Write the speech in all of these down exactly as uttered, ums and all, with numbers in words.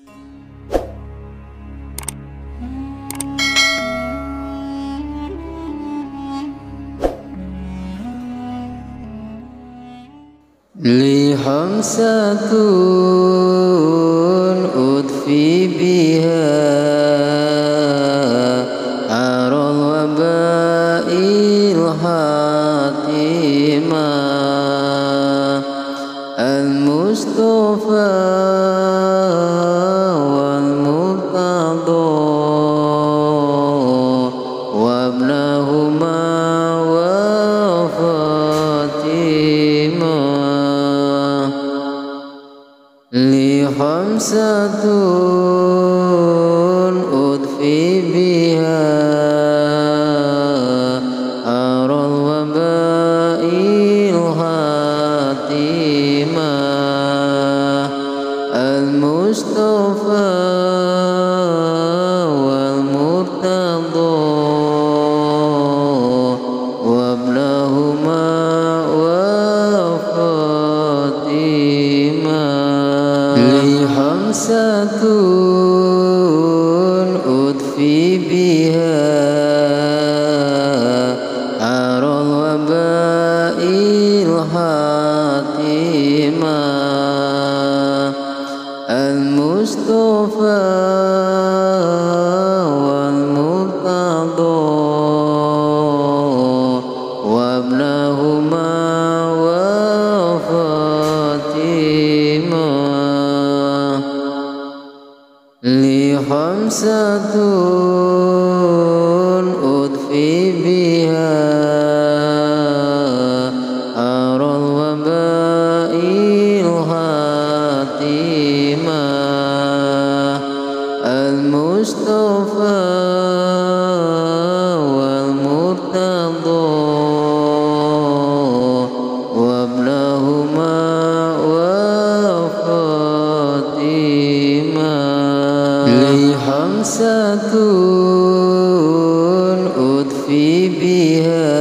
لي خمسة أضفي بها عار الوباء الحاتمة المصطفى والمرتضى وابنهما وفاطمة لي خمسة أضفي بها عار الوباء الحاتمة المصطفى والمرتضى وابنهما وفاطمة لي خمسة أضفي بها عار الوباء الحاتمة المصطفى والمرتضى وابنهما وفاطمة لي خمسة أضفي بها عار الوباء الحاتمة المصطفى والمرتضى وابنهما وفاطمة لي خمسة أضفي بها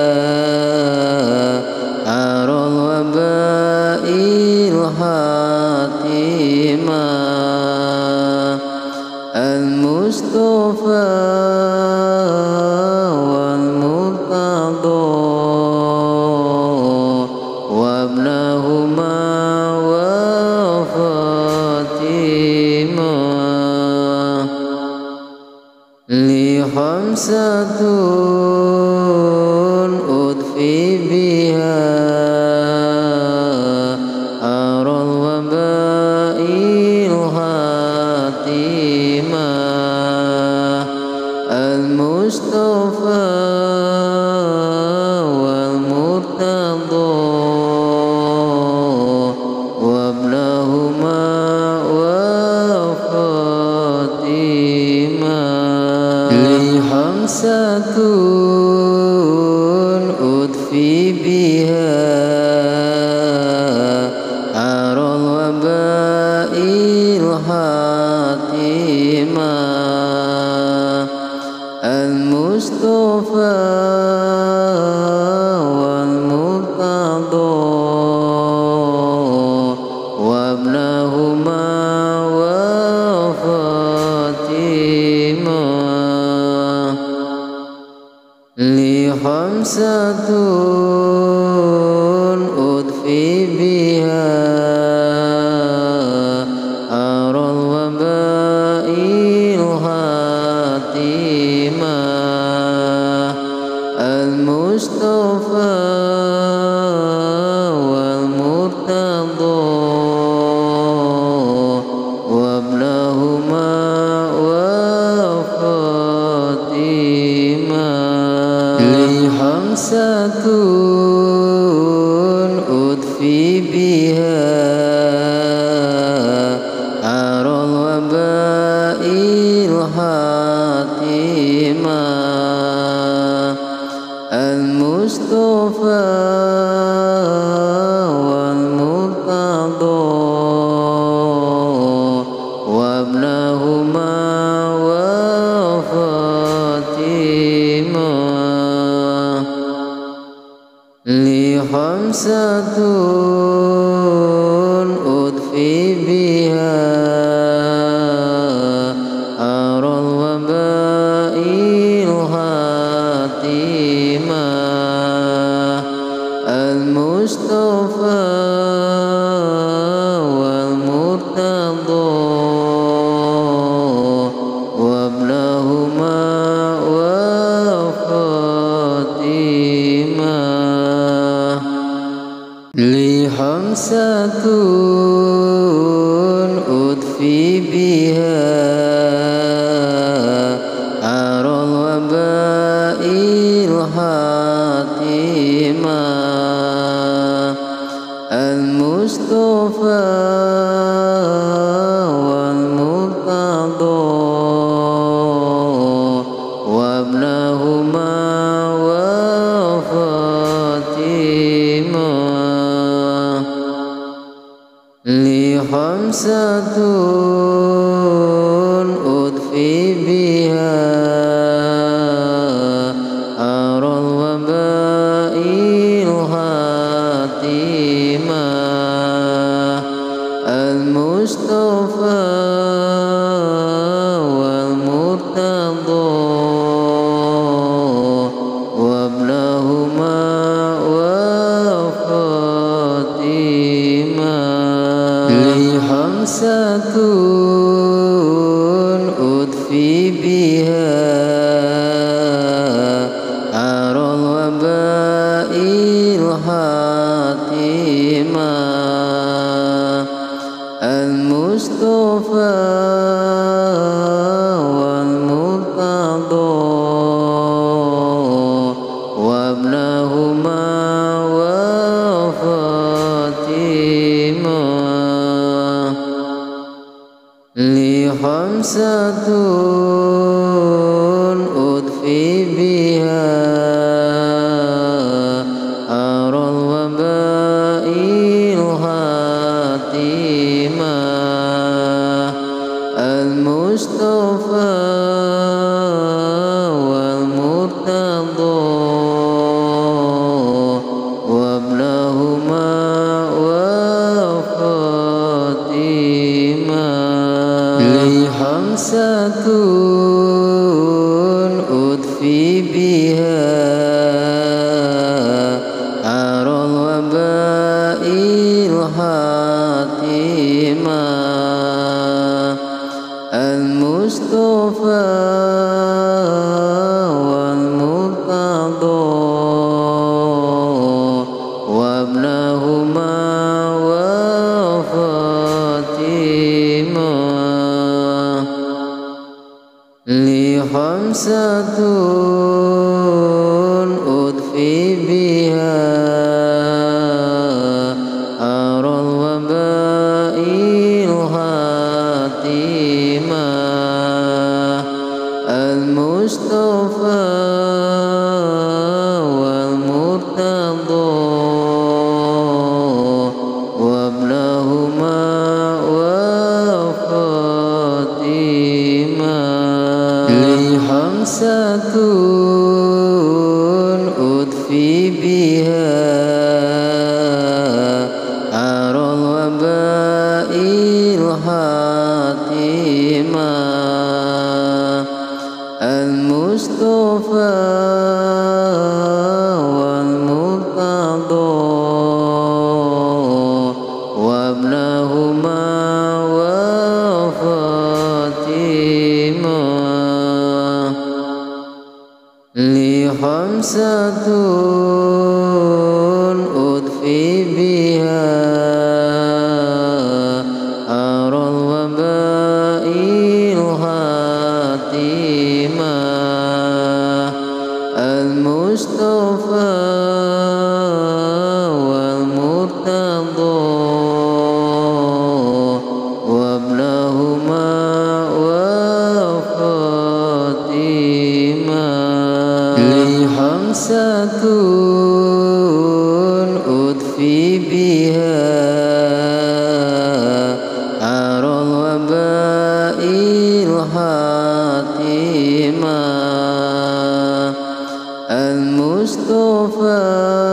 عار الوباء الحاتمة المصطفى والمرتضى وابنهما وفاطمة لي خمسة أضفي بها عار الوباء الحاتمة المصطفى والمرتضى وابنهما وفاطمة لي خمسة أضفي بها عار الوباء الحاتمة المصطفى والمرتضى وابنهما وفاطمة لي خمسة أضفي بها عار الوباء الحاتمة المصطفى والمرتضى وابنهما وفاطمة لي خمسة أضفي بها عار الوباء الحاتمة المصطفى والمرتضى وابنهما وفاطمة لي خمسة أضفي بها خمسة أضفي بها أرى الوباء الهاتمة المصطفى والمرتضى وابنهما وفاطمة لي خمسة أضفي بها أرى الوباء الهاتمة المصطفى والمرتضى وابنهما وفاطمة لي خمسة أضفي بها أرى الوباء الهاتمة المصطفى والمرتضى وابنهما وفاطمة لي خمسة أضفي بها أرى الوباء الهاتمة المصطفى والمرتضى وابنهما وفاطمة لي خمسة أضفي بها أرى الوباء الهاتمة المصطفى والمرتضى وابنهما وفاطمة لي خمسة أضفي بها أرى الوباء الهاتمة المصطفى والمرتضى وابنهما وفاطمة لي خمسة أضفي بها أرى الوباء الهاتمة المصطفى والمرتضى وابنهما وفاطمة لي خمسة أضفي بها أرى الوباء الهاتمة المصطفى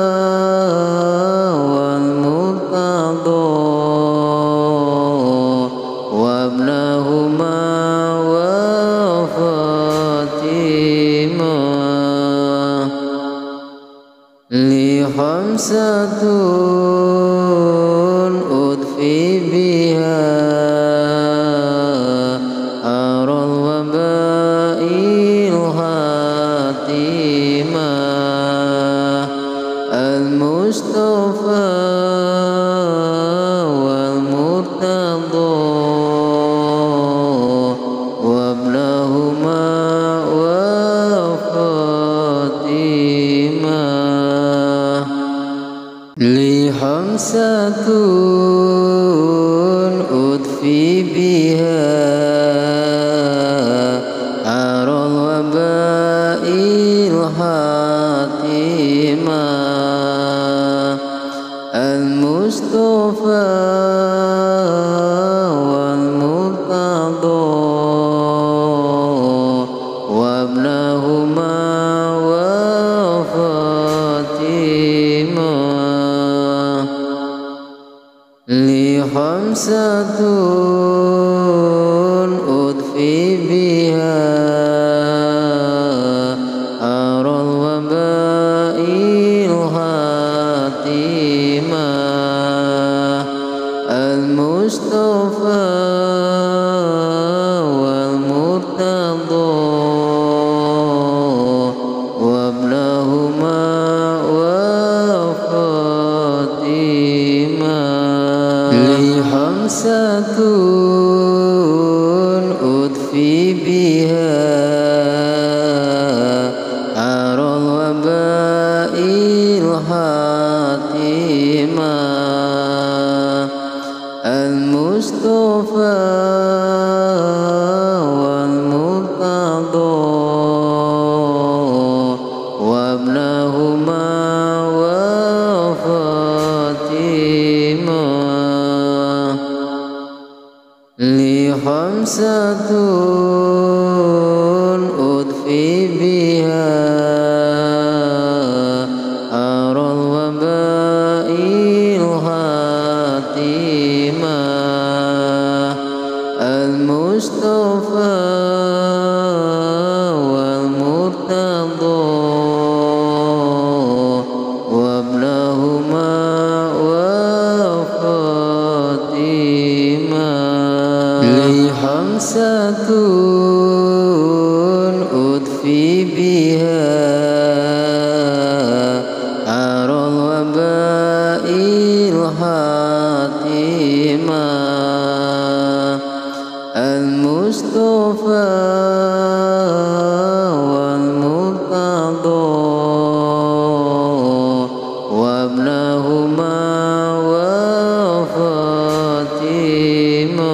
والمرتضى وابنهما وفاطمة لي خمسة أضفي بها أرى الوباء الهاتمة المصطفى والمرتضى وابنهما وفاطمة لي خمسة أضفي بها أرى الوباء الهاتمة المصطفى أطفي بها عار الوباء الهاتمة المصطفى والمرتضى وابنهما وفاطمة لي خمسة أطفي بها عار الوباء الهاتمة المصطفى والمرتضى وابنهما وفاطمة لي خمسة أطفي بها عار الوباء الهاتمة المصطفى والمرتضى وابنهما وفاطمة لي خمسة أطفي بها عار الوباء الهاتمة المصطفى والمرتضى وابنهما وفاطمة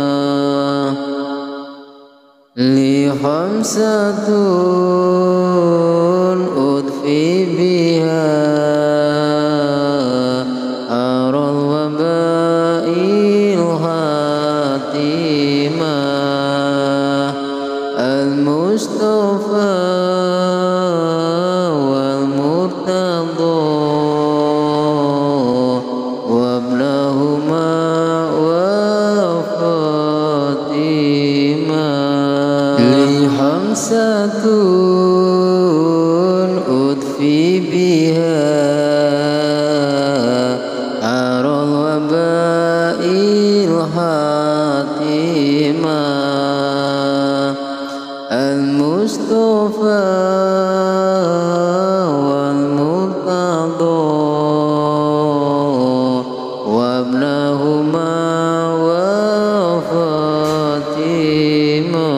لي خمسة أطفي بها عار الوباء الهاتمة المصطفى والمرتضى وابنهما وفاطمة لي خمسة أطفي بها عار الوباء الهاتمة المصطفى والمرتضى وابنهما وفاطمة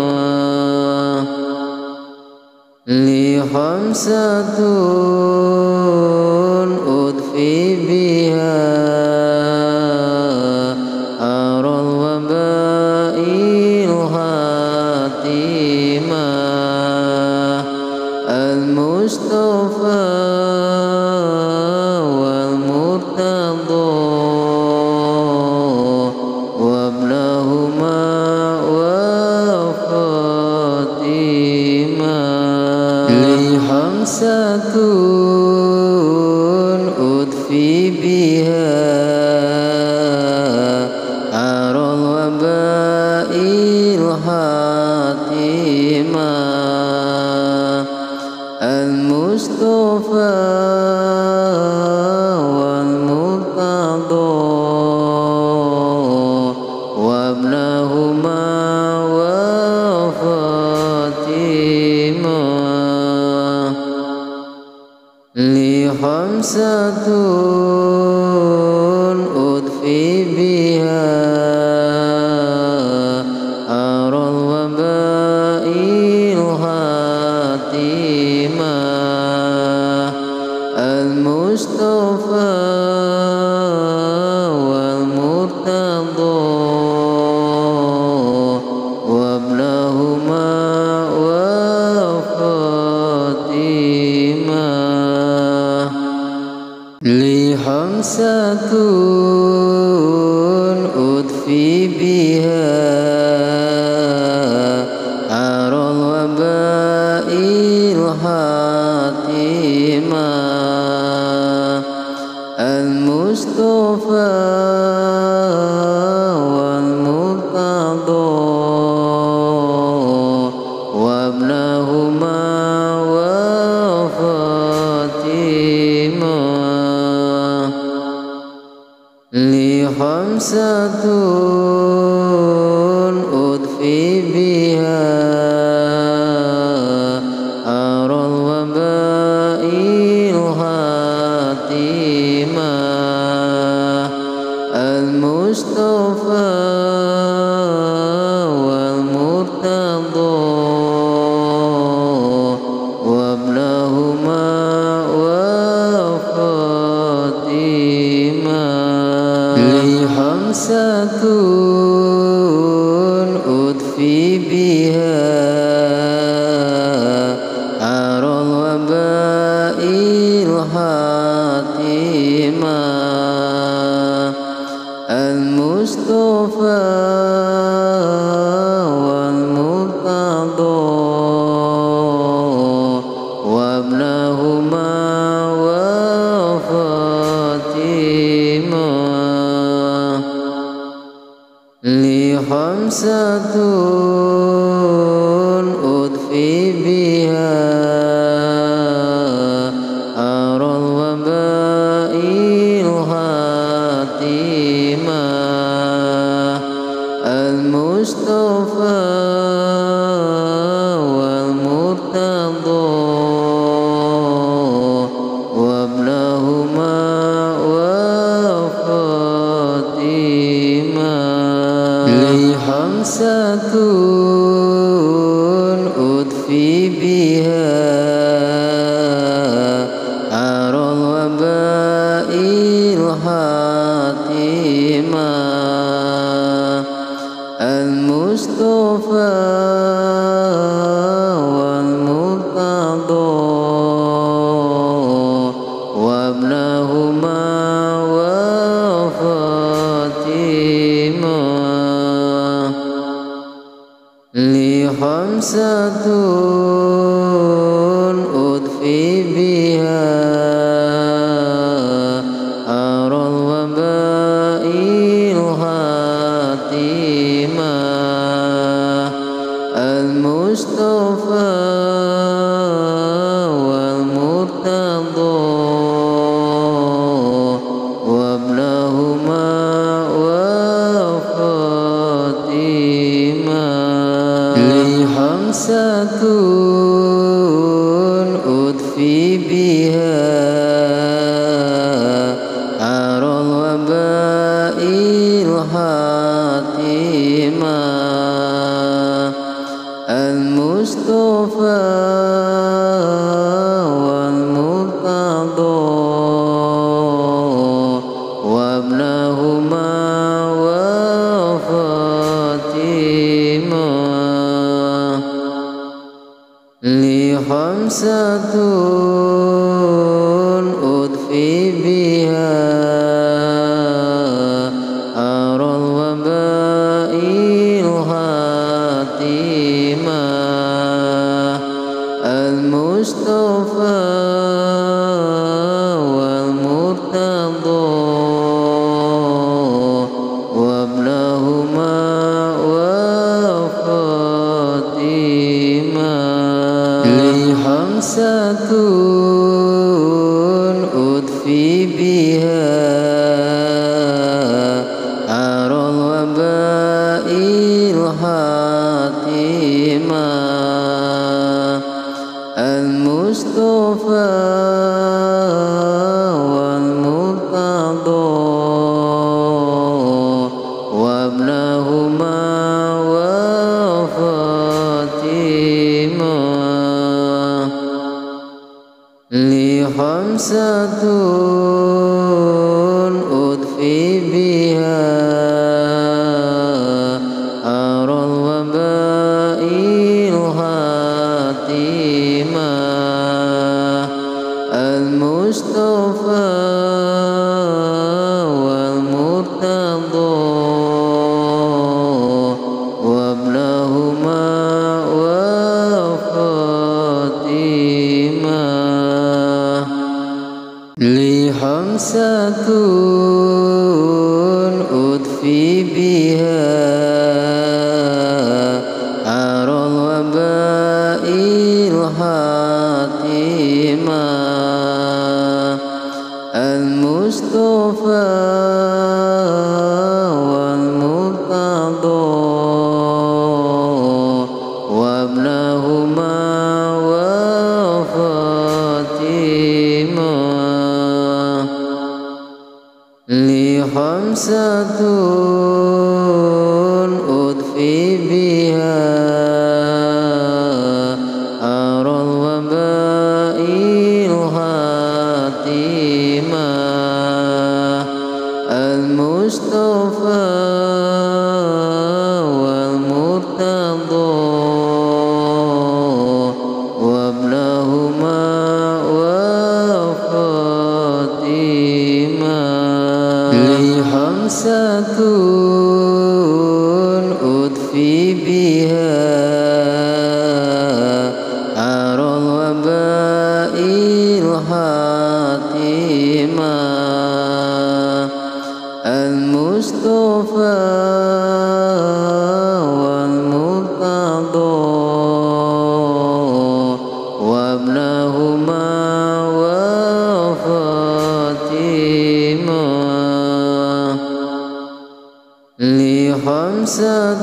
لي خمسة أطفي بها عار الوباء الهاتمة المصطفى والمرتضى وابنهما وفاطمة لي خمسة أطفي بها عار الوباء الهاتمة المصطفى والمرتضى وابنهما وفاطمة لي خمسة أطفي بها عار الوباء الهاتمة المصطفى والمرتضى وابنهما وفاطمة لي خمسة أطفي بها عار الوباء الهاتمة المصطفى والمرتضى وابنهما وفاطمة لي خمسة أطفي بها عار الوباء الهاتمة المصطفى والمرتضى وابنهما وفاطمة لي خمسة أطفي بها عار الوباء الهاتمة المصطفى والمرتضى وابنهما وفاطمة لي خمسة أطفي بها عار الوباء الهاتمة المصطفى والمرتضى وابنهما وفاطمة لي خمسة أضفي بها أرى الوباء الهاتمة المصطفى والمرتضى وابنهما وفاطمة لي خمسة أضفي بها أرى الوباء الهاتمة المصطفى والمرتضى وابنهما وفاطمة لي خمسة أضفي بها أرى الوباء الهاتمة المصطفى والمرتضى وابنهما وفاطمة لي خمسة أضفي بها أرى الوباء الهاتمة المصطفى والمرتضى وابنهما وفاطمة لي خمسة أضفي بها أرى الوباء الهاتمة المصطفى والمرتضى وابنهما وفاطمة لي خمسة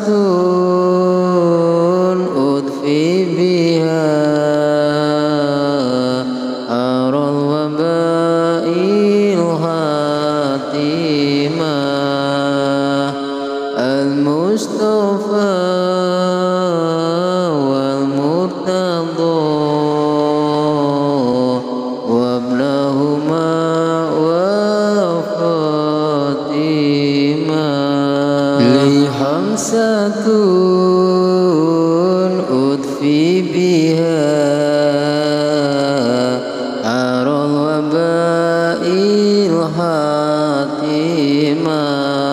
أدفي بها أرى الوباء الهاتمة المصطفى والمرتضى وابنهما وفاطمة لي خمسة أدفي بها أرى الوباء الهاتمة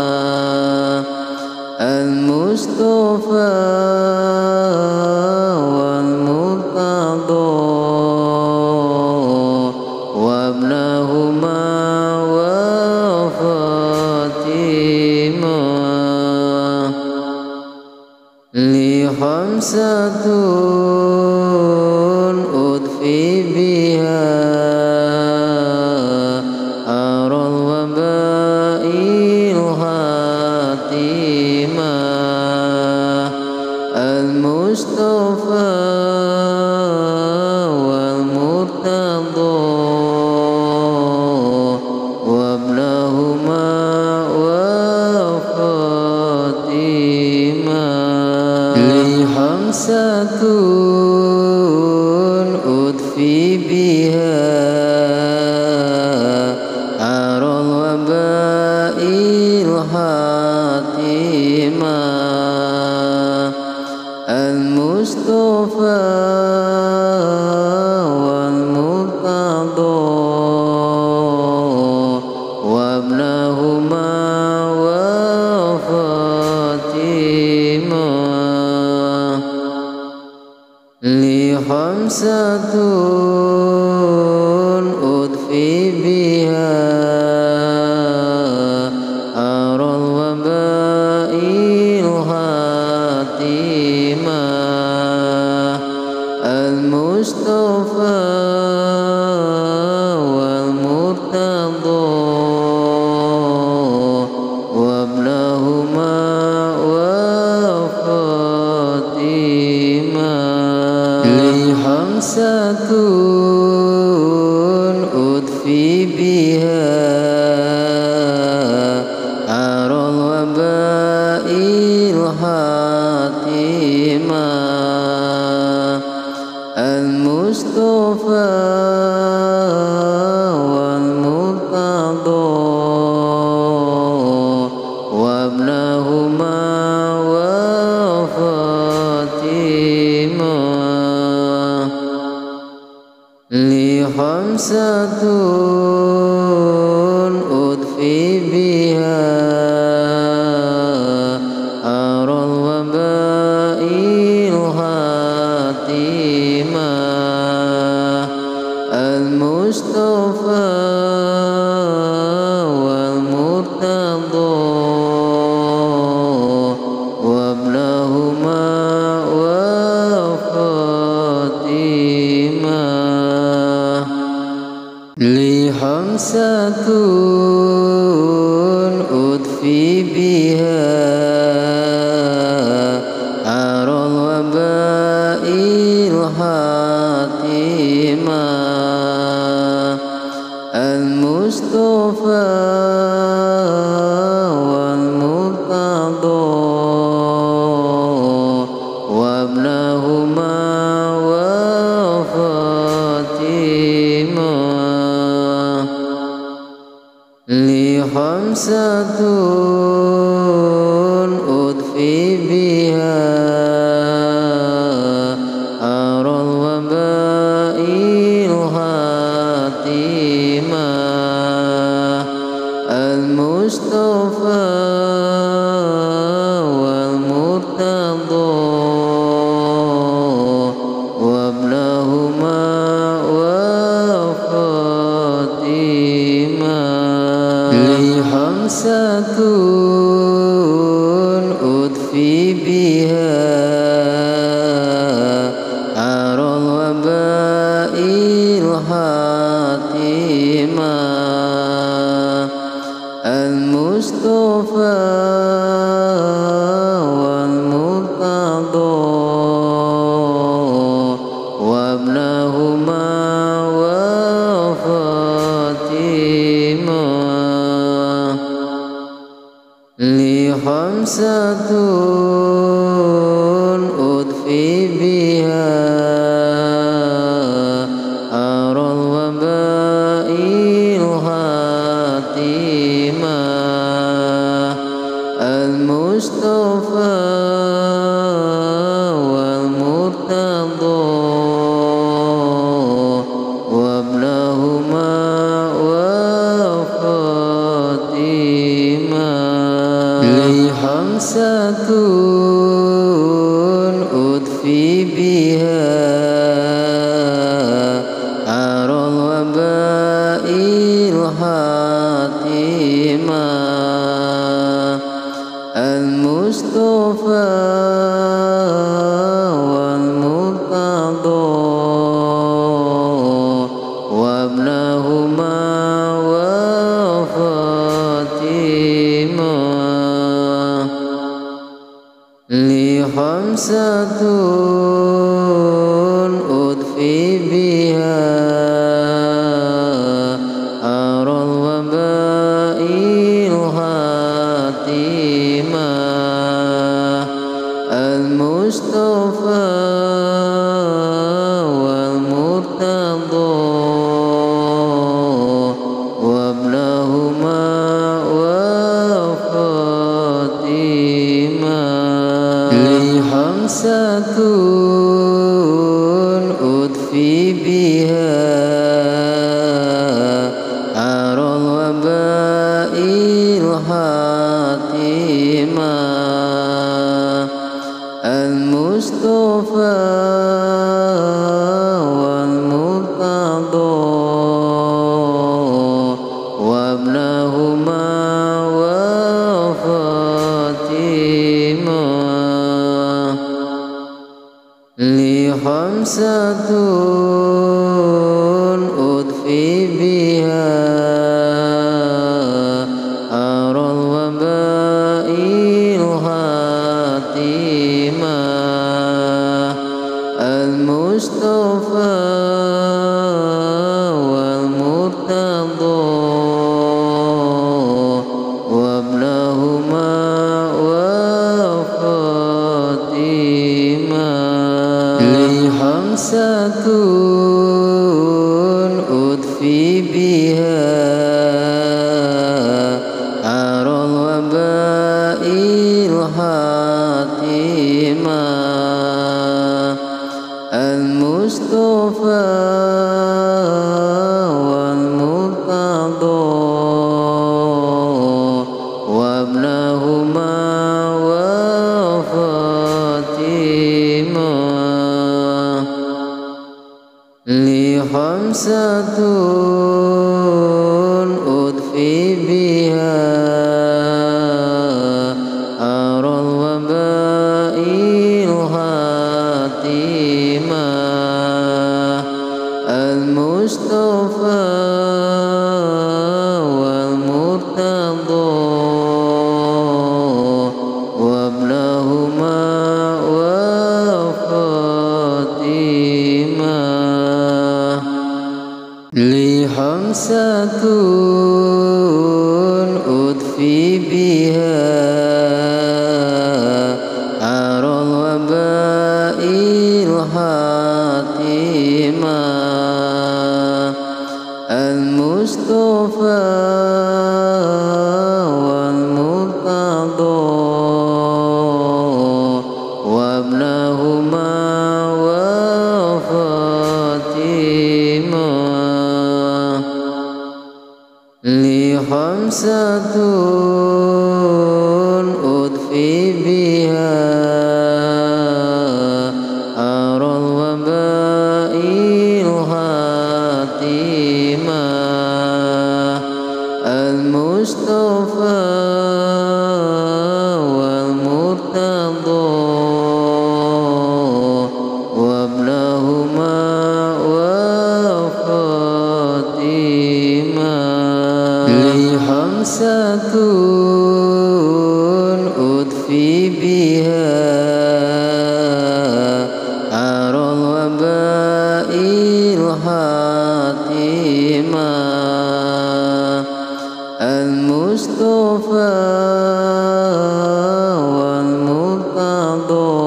المصطفى والمرتضى وابنهما وفاطمة لي خمسة أدفي بها أرى الوباء الهاتمة المصطفى والمرتضى وابنهما وفاطمة لي خمسة أدفي بها أرى الوباء الهاتمة المصطفى والمرتضى وابنهما وفاطمة لي خمسة أدفي بها أرى الوباء الهاتمة المصطفى والمرتضى وابنهما وفاطمة لي خمسة أدفي بها أرى الوباء الهاتمة المصطفى والمرتضى وابنهما وفاطمة لي خمسة أدفي بها أرى الوباء الهاتمة المصطفى والمرتضى وابنهما وفاطمة لي خمسة أدفي بها أرى الوباء الهاتمة المصطفى والمرتضى وابنهما وفاطمة لي خمسة أدفي بها أرى الوباء الهاتمة المصطفى والمرتضى وابنهما وفاطمة لي خمسة أدفي بها أرى الوباء الهاتمة المصطفى والمرتضى والمرتضى وابنهما وفاطمة لي خمسة أضفي بها أرى الوباء الحاتمة المصطفى والمرتضى وابنهما وفاطمة لي خمسة أضفي بها أرى الوباء الحاتمة المصطفى والمرتضى وابنهما وفاطمة لي خمسة أضفي بها أرى الوباء الحاتمة المصطفى والمرتضى وابنهما وفاطمة لي خمسة أضفي بها أرى الوباء الحاتمة المصطفى والمرتضى وابنهما وفاطمة لي خمسة أضفي بها أرى الوباء الحاتمة المصطفى والمرتضى وابنهما وفاطمة لي خمسة أضفي بها أرى الوباء الحاتمة المصطفى والمرتضى وابنهما وفاطمة لي خمسة أضفي بها أرى الوباء الحاتمة المصطفى والمرتضى وابنهما وفاطمة لي خمسة أضفي بها أرى الوباء الحاتمة المصطفى والمرتضى وابنهما وفاطمة لي خمسة أضفي بها أرى الوباء الحاتمة المصطفى والمرتضى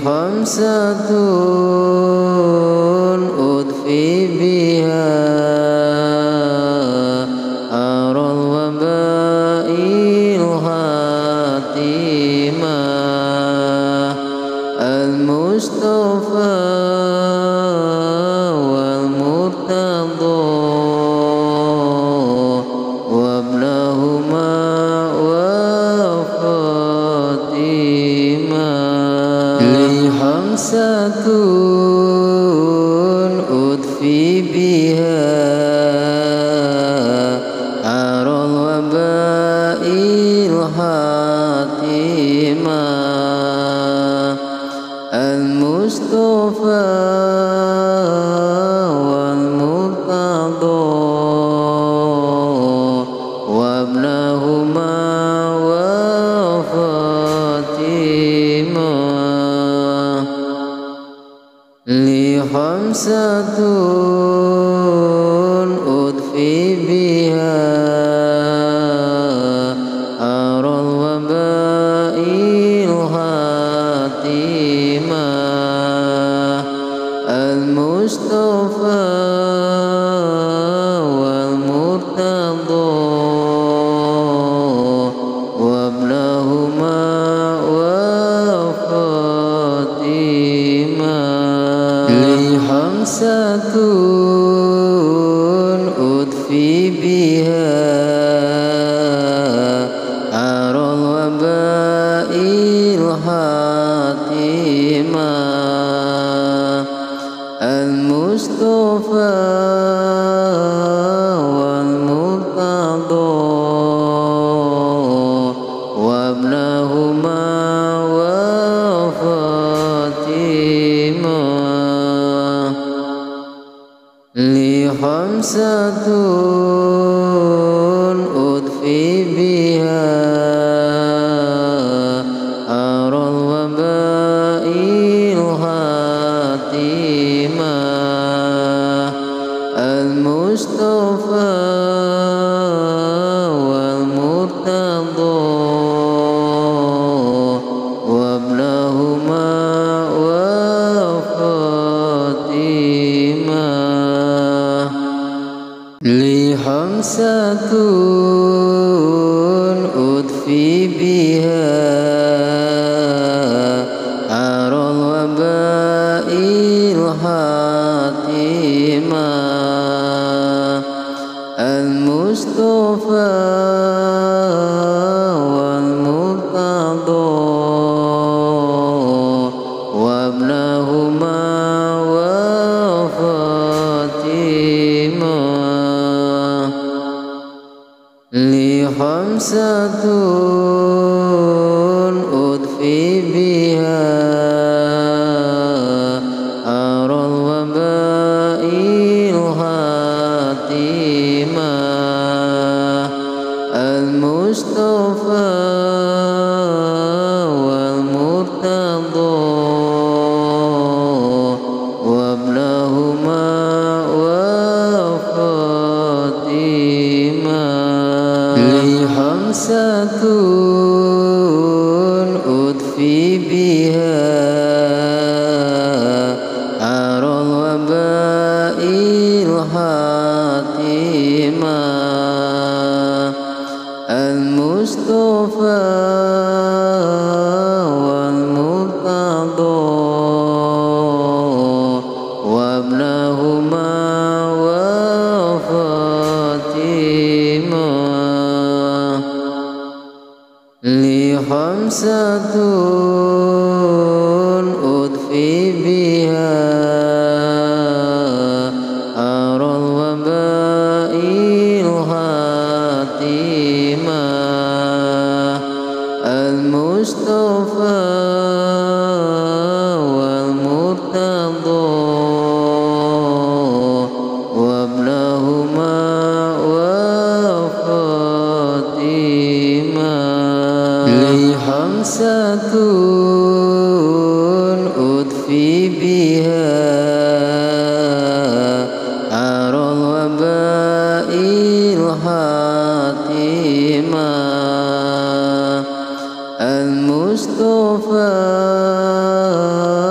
خمسة أطفي بها أرى الوباء الهاتمة المصطفى والمرتضى وابنهما وفاطمة لي خمسة أطفي بها أرى الوباء الهاتمة المصطفى والمرتضى وابنهما وفاطمة لي خمسة أطفي بها أرى الوباء الهاتمة المصطفى والمرتضى وابنهما وفاطمة لي خمسة أطفي بها أرى الوباء الهاتمة المصطفى والمرتضى وابنهما وفاطمة لي خمسة أطفي بها أرى الوباء الهاتمة المصطفى والمرتضى وابنهما وفاطمة لي خمسة أطفي بها أرى الوباء الهاتمة المصطفى والمرتضى وابنهما وفاطمة لي خمسة أطفي بها أرى الوباء الهاتمة المصطفى والمرتضى وابنهما وفاطمة لي خمسة أطفي بها أرى الوباء الهاتمة المصطفى والمرتضى وابنهما وفاطمة لي خمسة أطفي بها أرى الوباء الهاتمة المصطفى والمرتضى وابنهما وفاطمة لي خمسة أطفي بها أرى الوباء الهاتمة المصطفى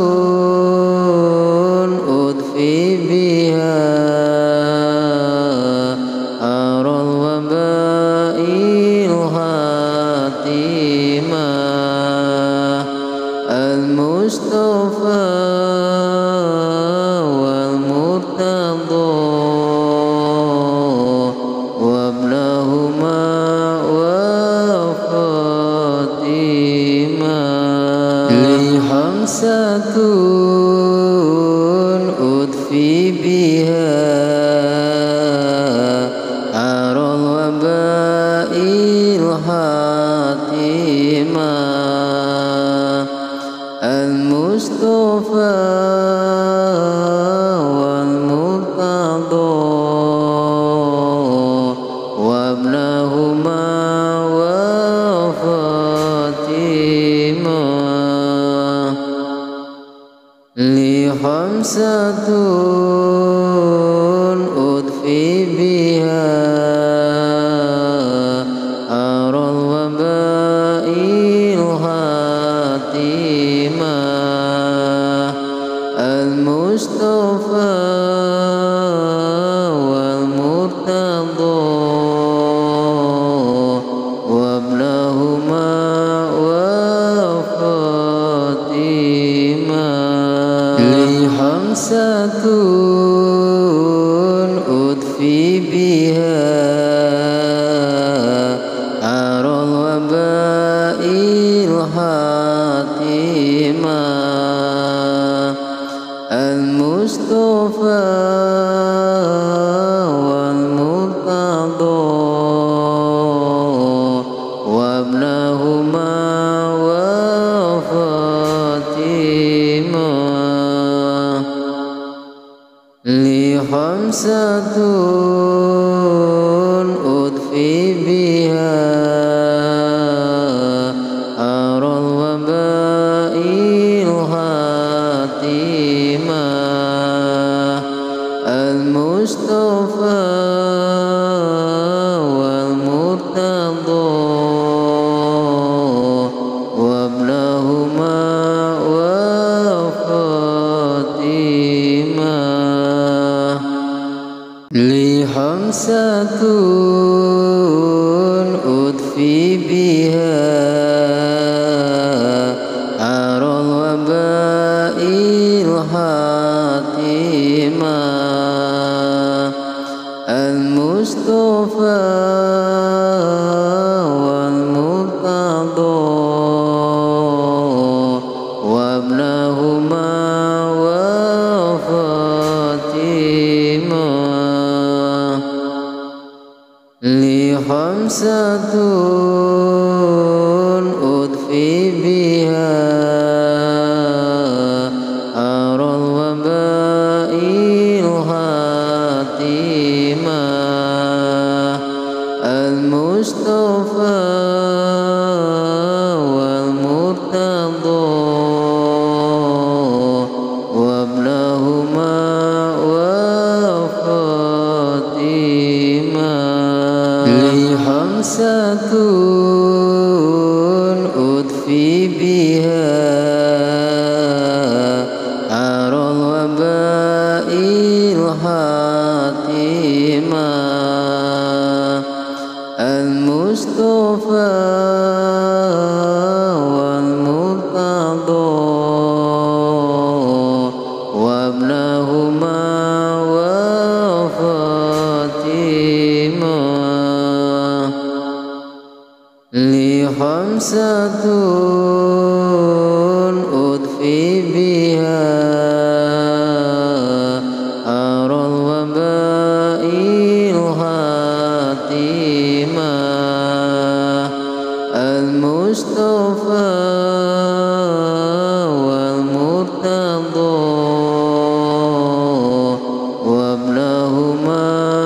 أدفي بها أرى الوباء الهاتمة المصطفى والمرتضى وابنهما وفاطمة لي خمسة أدفي بها أرى الوباء الهاتمة المصطفى والمرتضى وابنهما وفاطمة لي خمسة أدفي بها أرى الوباء الهاتمة المصطفى والمرتضى وابنهما وفاطمة لي خمسة أدفي بها أرى الوباء الهاتمة المصطفى والمرتضى وابنهما وفاطمة لي خمسة أدفي بها أرى الوباء الهاتمة المصطفى والمرتضى وابنهما وفاطمة لي خمسة أدفي بها أرى الوباء الهاتمة المصطفى والمرتضى وابنهما وفاطمة لي خمسة أدفي بها أرى الوباء الهاتمة المصطفى والمرتضى وابنهما وفاطمة لي خمسة أدفي بها أرى الوباء الهاتمة المصطفى والمرتضى وابنهما وفاطمة لي خمسة أدفي بها أرى الوباء الهاتمة المصطفى والمرتضى وابنهما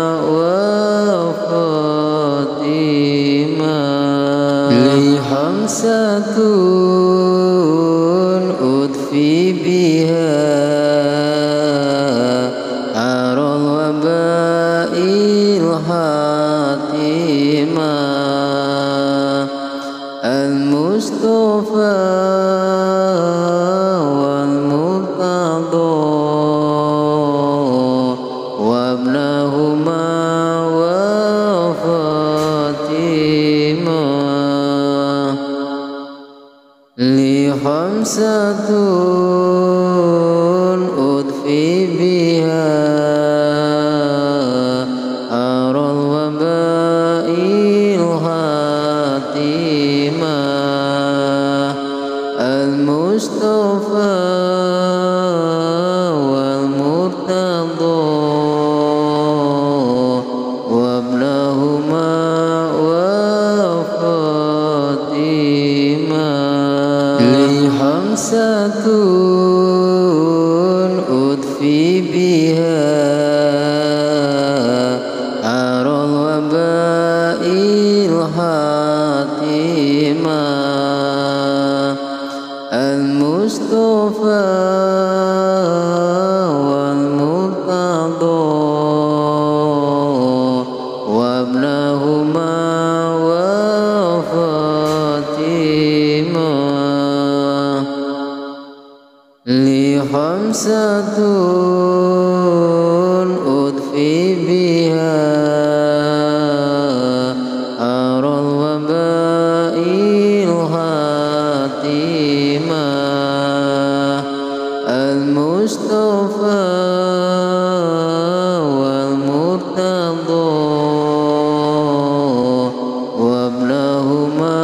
وفاطمة لي خمسة أدفي بها أرى الوباء الهاتمة المصطفى والمرتضى خمسة أضفي بها أرى الوباء الهاتمة المصطفى والمرتضى وابنهما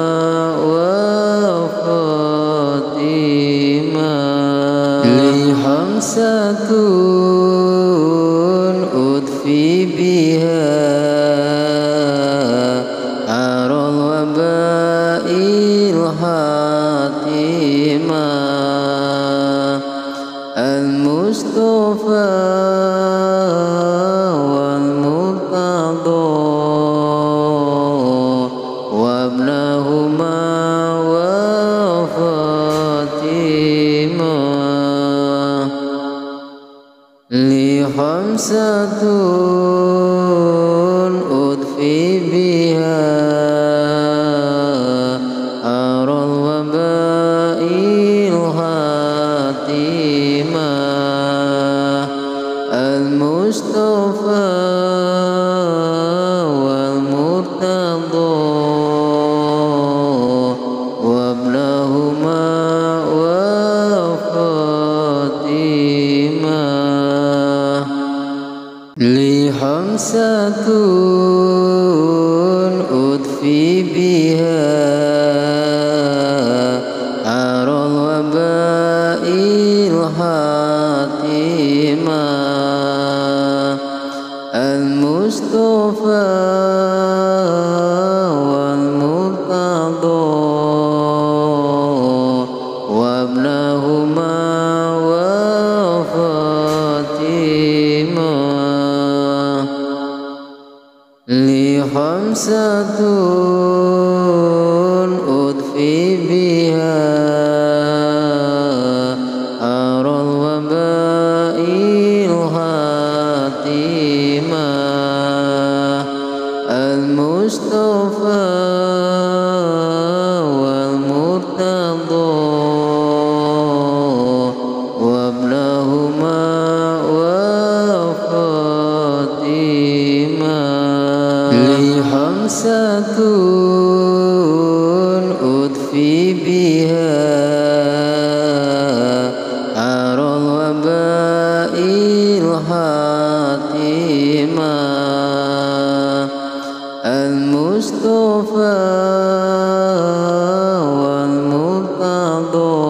وفاطمة لي خمسة أضفي بها أرى الوباء الهاتمة المصطفى والمرتضى وابنهما وفاطمة لي خمسة أضفي بها أرى الوباء الهاتمة المصطفى والمرتضى وابنهما وفاطمة لي خمسة أضفي بها أرى الوباء الهاتمة المصطفى والمرتضى وابنهما وفاطمة لي خمسة أضفي بها أرى الوباء الهاتمة المصطفى والمرتضى وابنهما وفاطمة لي خمسة أضفي بها أرى الوباء الهاتمة المصطفى والمرتضى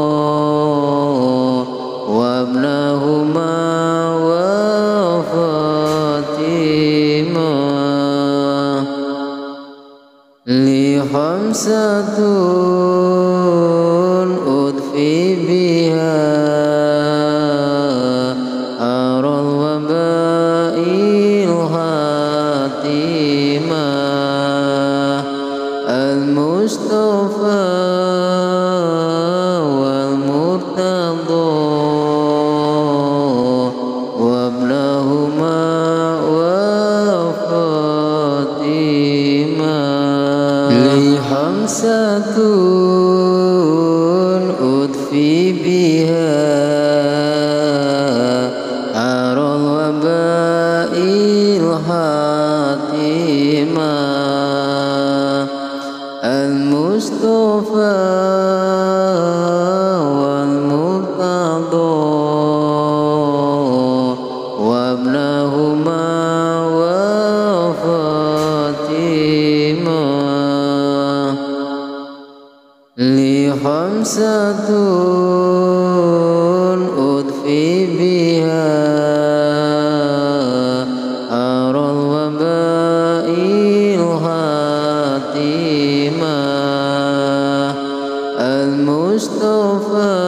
وابنهما وفاطمة لي خمسة أضفي بها أرى الوباء الهاتمة المصطفى والمرتضى وابنهما وفاطمة لي خمسة أضفي بها أرى الوباء الهاتمة المصطفى والمرتضى وابنهما وفاطمة لي خمسة أضفي بها أرى الوباء الهاتمة المصطفى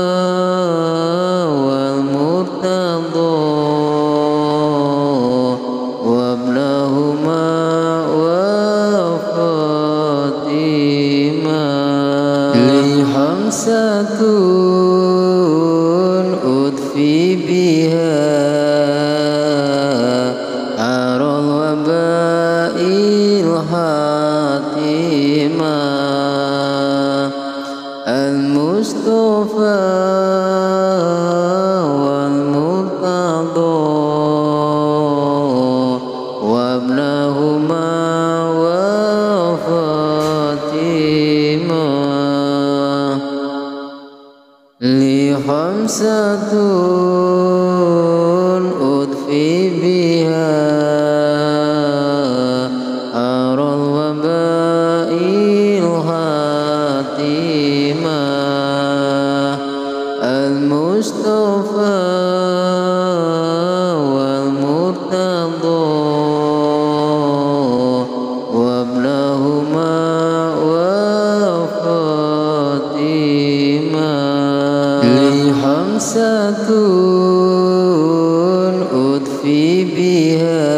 والمرتضى وابنهما وفاطمة لي خمسة أضفي بها أدفي بها أرى الوباء الهاتمة المصطفى والمرتضى وابنهما وفاطمة لي خمسة أدفي بها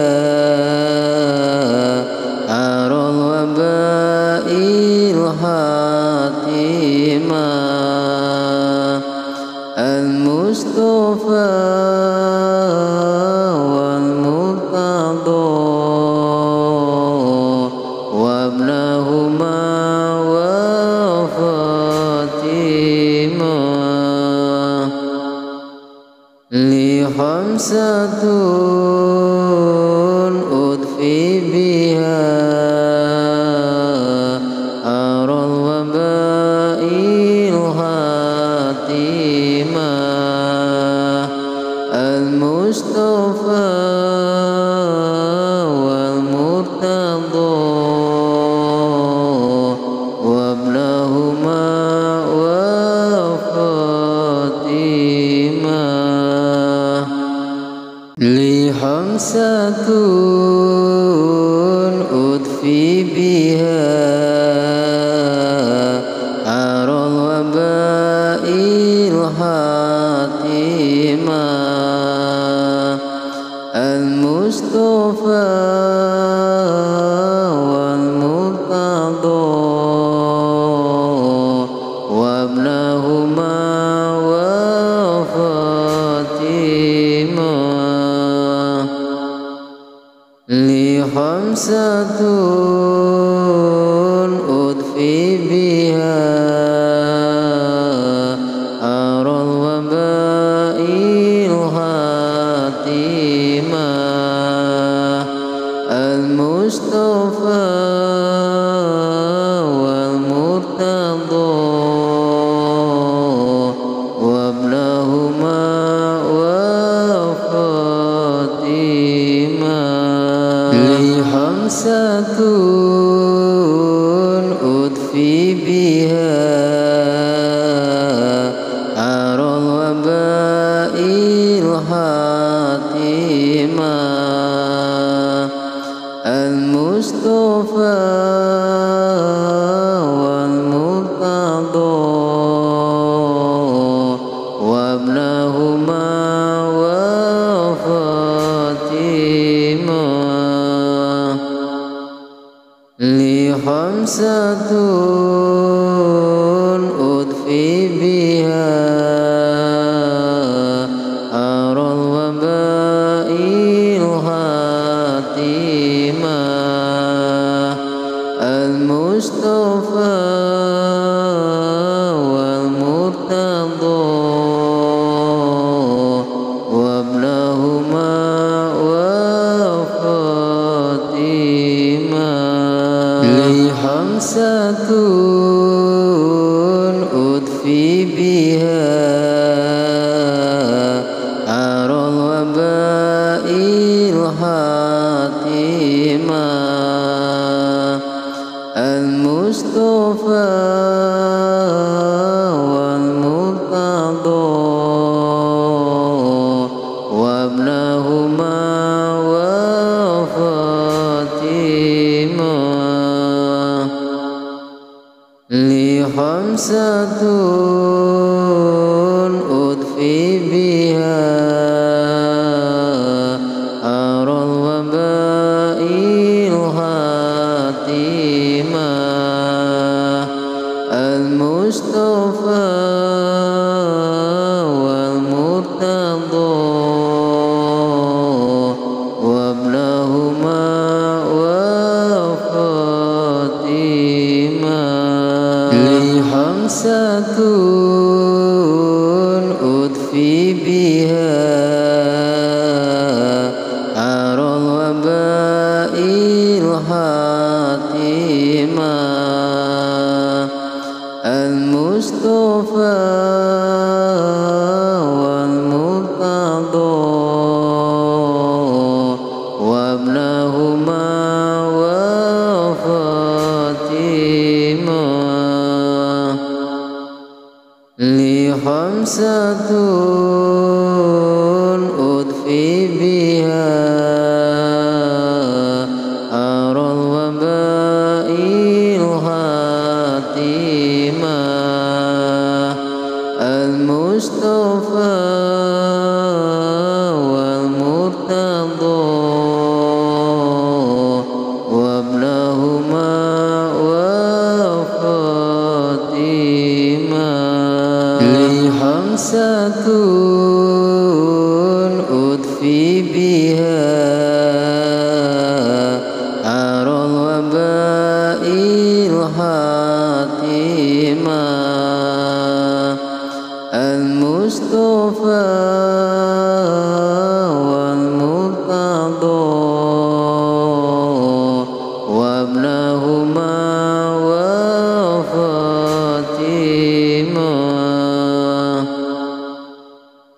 أرى الوباء الهاتمة المصطفى والمرتضى وابنهما وفاطمة لي خمسة أدفي بها أرى الوباء الهاتمة المصطفى والمرتضى وابنهما وفاطمة لي خمسة أدفي بها أرى الوباء الهاتمة المصطفى والمرتضى وابنهما وفاطمة لي خمسة أدفي بها أرى الوباء الهاتمة المصطفى والمرتضى وابنهما وفاطمة لي خمسة أدفي بها أرى الوباء الهاتمة المصطفى والمرتضى وابنهما وفاطمة لي خمسة أدفي بها أرى الوباء الهاتمة المصطفى والمرتضى وابنهما وفاطمة لي خمسة أدفي بها أرى الوباء الهاتمة المصطفى والمرتضى وابنهما وفاطمة لي خمسة أدفي بها أرى الوباء الهاتمة المصطفى والمرتضى وابنهما وفاطمة لي خمسة أدفي بها أرى الوباء الهاتمة المصطفى والمرتضى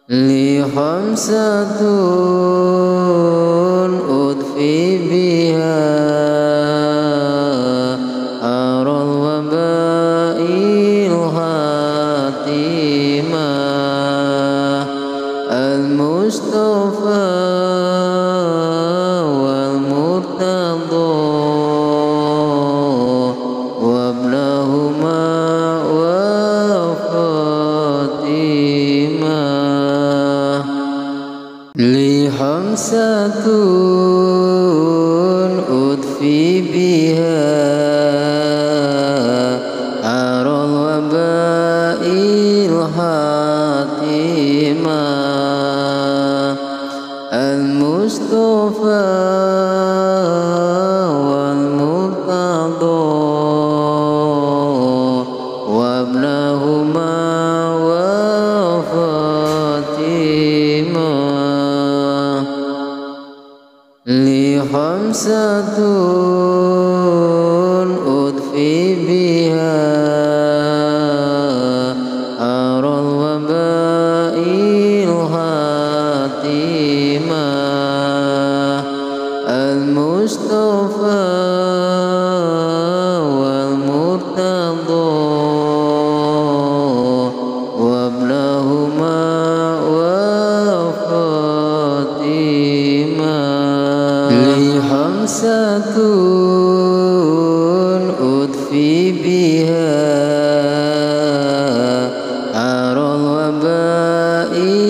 لي خمسة أضفي بها أرى الوباء الهاتمة المصطفى والمرتضى وابنهما وفاطمة لي خمسة أضفي بها أرى الوباء الهاتمة المصطفى والمرتضى وابنهما وفاطمة لي خمسة أضفي بها أرى الوباء الهاتمة المصطفى والمرتضى وابنهما وفاطمة لي خمسة أضفي بها أرى الوباء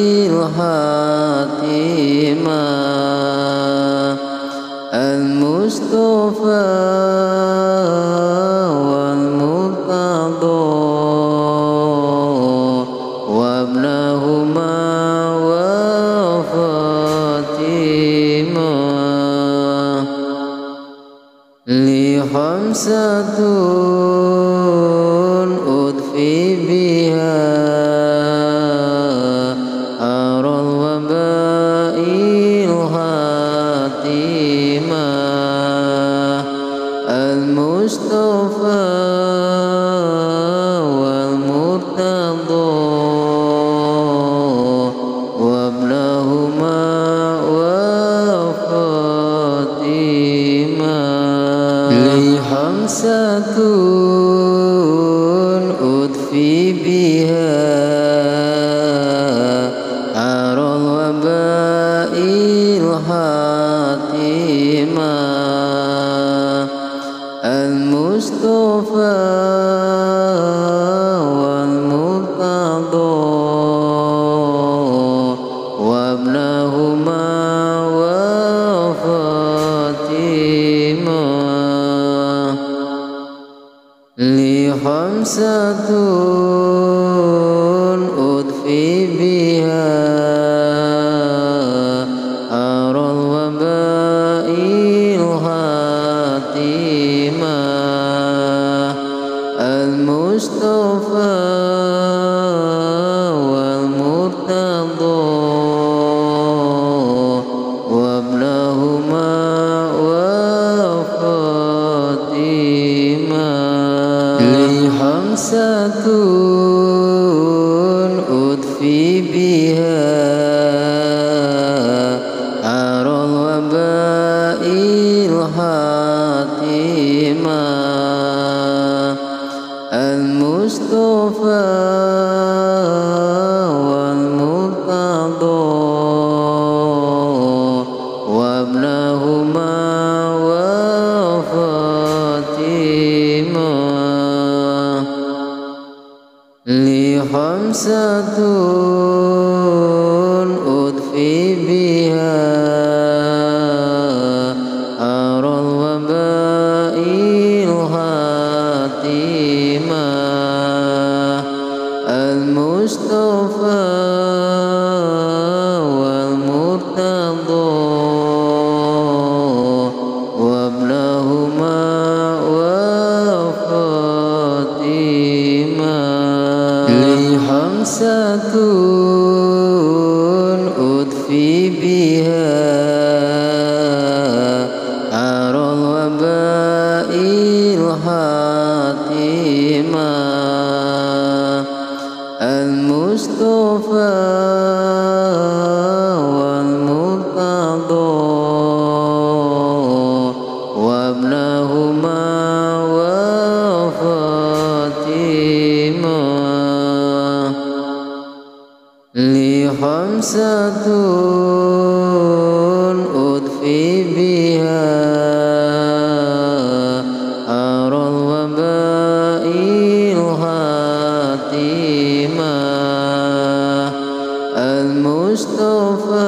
الهاتمة المصطفى والمرتضى وابنهما وفاطمة لي خمسة أضفي بها أرى الوباء الهاتمة المصطفى والمرتضى وابنهما وفاطمة لي خمسة خمسة أضفي بها أرى الوباء الهاتمة المصطفى